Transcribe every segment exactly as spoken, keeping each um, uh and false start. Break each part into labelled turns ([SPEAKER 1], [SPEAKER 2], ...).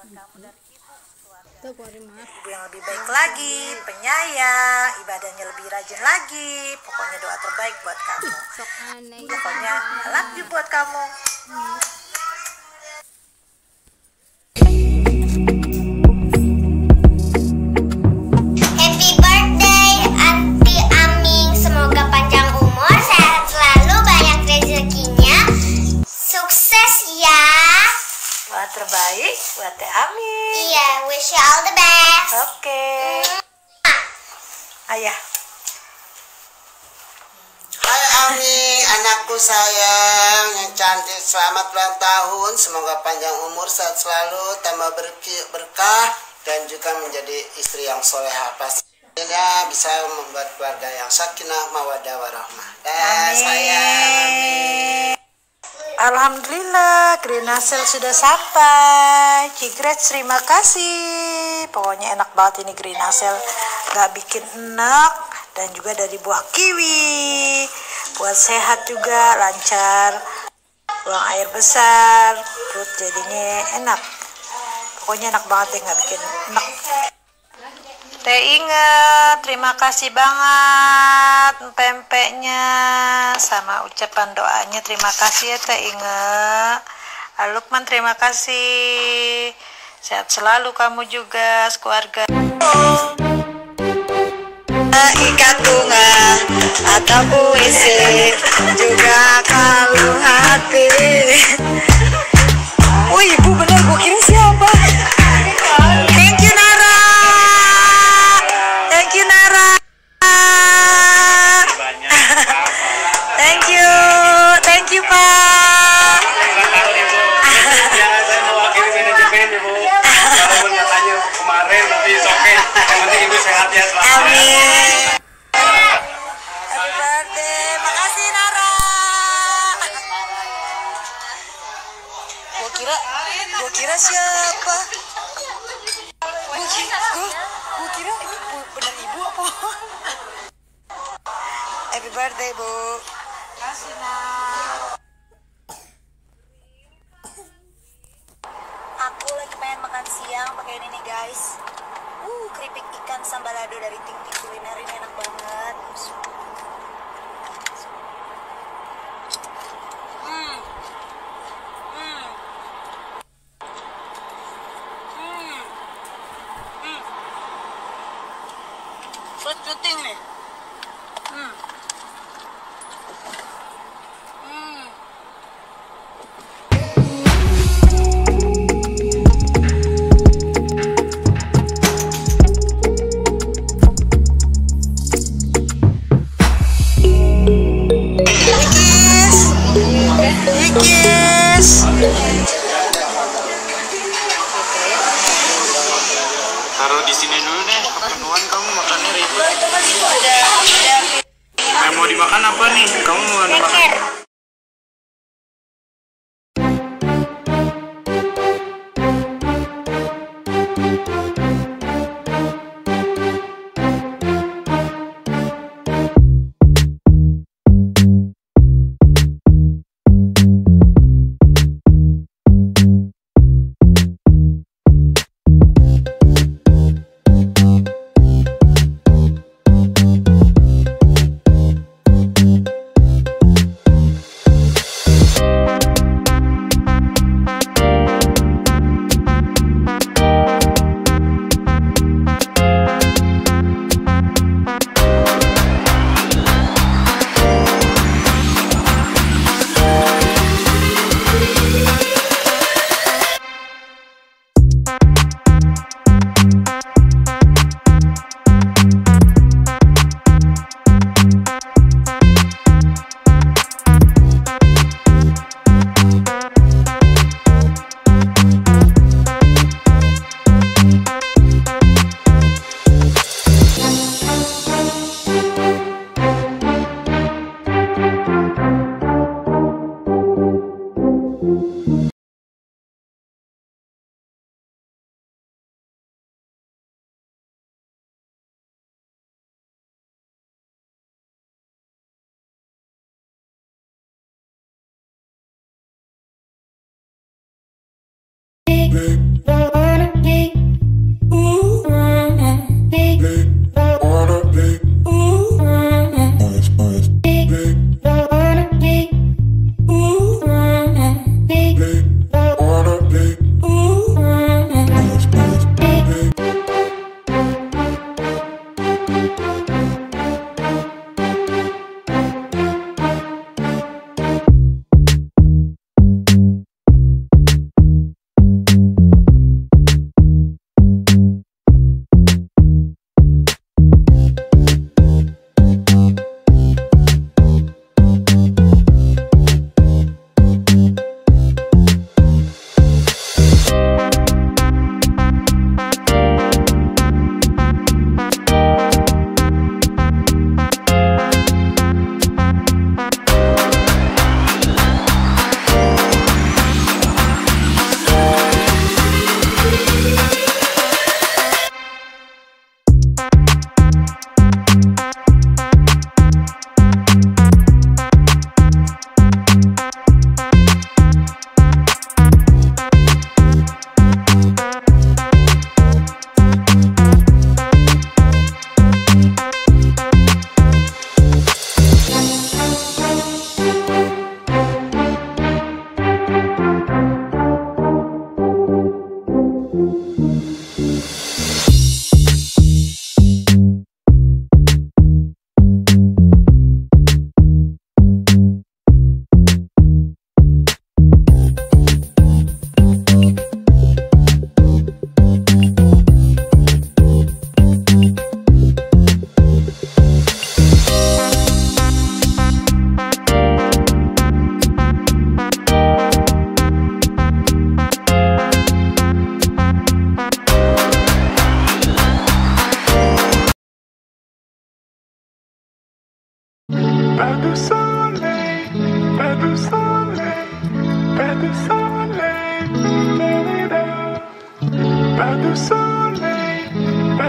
[SPEAKER 1] Ibu yang lebih baik lagi, penyayang, ibadahnya lebih rajin lagi. Pokoknya doa terbaik buat kamu. Pokoknya I love you buat kamu.
[SPEAKER 2] Happy birthday Aunty Aming. Semoga panjang umur, sehat selalu, banyak rezekinya. Sukses ya.
[SPEAKER 1] Doa terbaik buat Teh Aming.
[SPEAKER 2] Iya, wish you all the best.
[SPEAKER 1] Oke. Okay. Ayah.
[SPEAKER 3] Hai Ami, anakku sayang yang cantik, selamat ulang tahun. Semoga panjang umur, sehat selalu, tambah berkah, dan juga menjadi istri yang solehah. Pastinya bisa membuat keluarga yang sakinah, mawaddah, warahmah. Dan sayang.
[SPEAKER 1] Alhamdulillah, Green Hazel sudah sampai. Cigret, terima kasih. Pokoknya enak banget ini Green Hazel. Gak bikin enak. Dan juga dari buah kiwi. Buat sehat juga, lancar. Buang air besar. Perut jadinya enak. Pokoknya enak banget ya, gak bikin enak. Teh inget, terima kasih banget pempeknya sama ucapan doanya. Terima kasih ya Teh inget. Lukman terima kasih. Sehat selalu kamu juga sekeluarga. Ikat bunga atau puisi juga kalung hati. Oh ibu bener, gue kira siapa? Thank you Nara. Thank you Nara. Thank you, thank you Pak.
[SPEAKER 4] Ya saya mewakili manajemen Ibu. Walaupun katanya kemarin tapi oke. Yang penting Ibu sehat ya selalu.
[SPEAKER 1] Amin. Happy birthday, makasih Nara. Gua kira, gua kira siapa? Gua kira, gua, gua kira ini bener ibu apa? Happy birthday Bu. Makasih Nak. Aku lagi pengen makan siang pakai ini nih guys. Uh, keripik ikan sambalado dari Ting Ting Kuliner, ini enak banget. Hmm. Hmm. Hmm. Hmm. Fruit puting nih. Hmm. Hmm.
[SPEAKER 4] Taruh di sini dulu deh, kepenuhan kamu makannya ribet. Yang mau dimakan apa nih? Kamu mau dimakan?
[SPEAKER 2] Baby,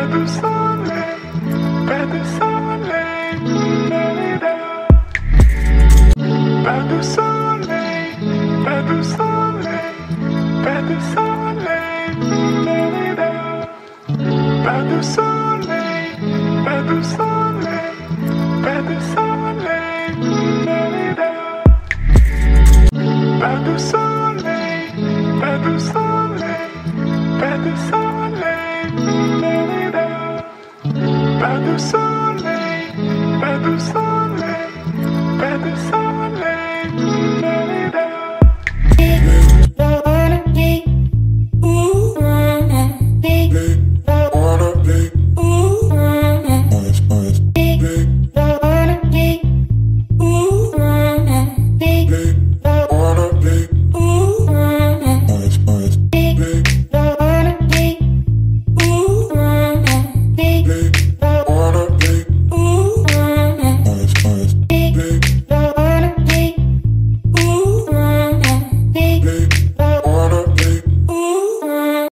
[SPEAKER 5] Wanna